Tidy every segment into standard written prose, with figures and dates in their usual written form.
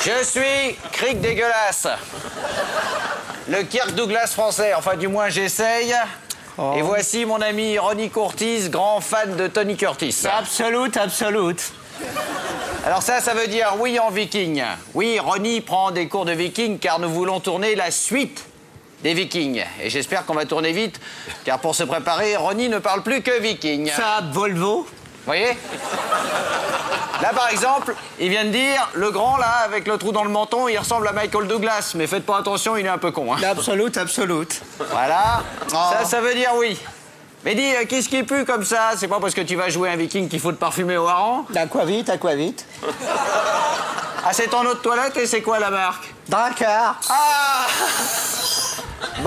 Je suis Crick dégueulasse. Le Kirk Douglas français, enfin du moins j'essaye. Oh. Et voici mon ami Ronnie Curtis, grand fan de Tony Curtis. Absolute, absolute. Alors ça veut dire oui en viking. Oui, Ronnie prend des cours de viking car nous voulons tourner la suite des Vikings. Et j'espère qu'on va tourner vite, car pour se préparer, Ronnie ne parle plus que viking. Ça, Volvo. Vous voyez? Là, par exemple, il vient de dire, le grand, là, avec le trou dans le menton, il ressemble à Michael Douglas. Mais faites pas attention, il est un peu con, hein. Absolute, absolute. Voilà. Oh. Ça veut dire oui. Mais dis, qu'est-ce qui pue comme ça? C'est pas parce que tu vas jouer un viking qu'il faut te parfumer au hareng? Aquavit, aquavit. Ah, c'est ton eau de toilette et c'est quoi la marque? Drakkar. Ah! Bon.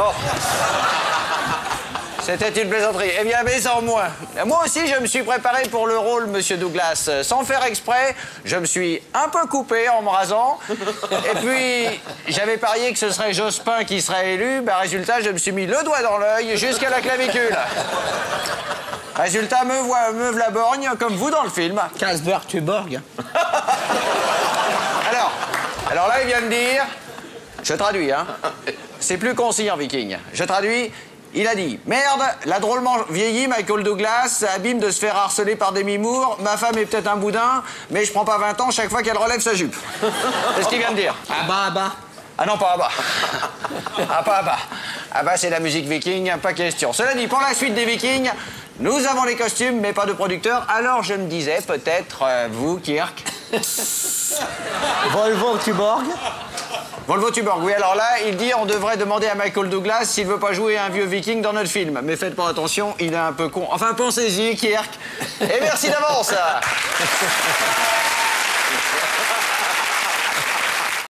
C'était une plaisanterie. Eh bien, mais en moins. Moi aussi, je me suis préparé pour le rôle, monsieur Douglas. Sans faire exprès, je me suis un peu coupé en me rasant. Et puis, j'avais parié que ce serait Jospin qui serait élu. Ben, résultat, je me suis mis le doigt dans l'œil jusqu'à la clavicule. Résultat, me v'la borgne, comme vous dans le film. Casper Tuborg. Alors là, il vient de dire... Je traduis, hein. C'est plus concis en viking. Je traduis... Il a dit, merde, l'a drôlement vieilli, Michael Douglas, ça abîme de se faire harceler par Demi Moore, ma femme est peut-être un boudin, mais je prends pas 20 ans chaque fois qu'elle relève sa jupe. C'est ce qu'il vient de dire. Ah bah, ah bah. Ah non, pas à bas. Ah, pas à bas. Ah bah, c'est la musique viking, pas question. Cela dit, pour la suite des Vikings, nous avons les costumes, mais pas de producteurs, alors je me disais, peut-être, vous, Kirk. Volvo Tuborg. Volvo Tuborg, oui, alors là, il dit on devrait demander à Michael Douglas s'il veut pas jouer un vieux viking dans notre film. Mais faites pas attention, il est un peu con. Enfin, pensez-y, Kirk. Et merci d'avance.